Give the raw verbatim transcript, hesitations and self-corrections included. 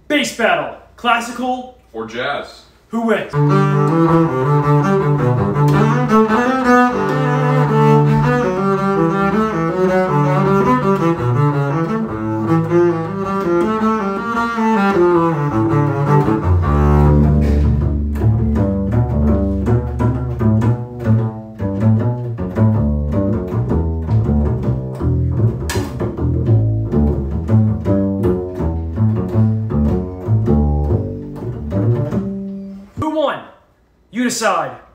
Bass battle. Classical or jazz? Who wins? Who won? You decide.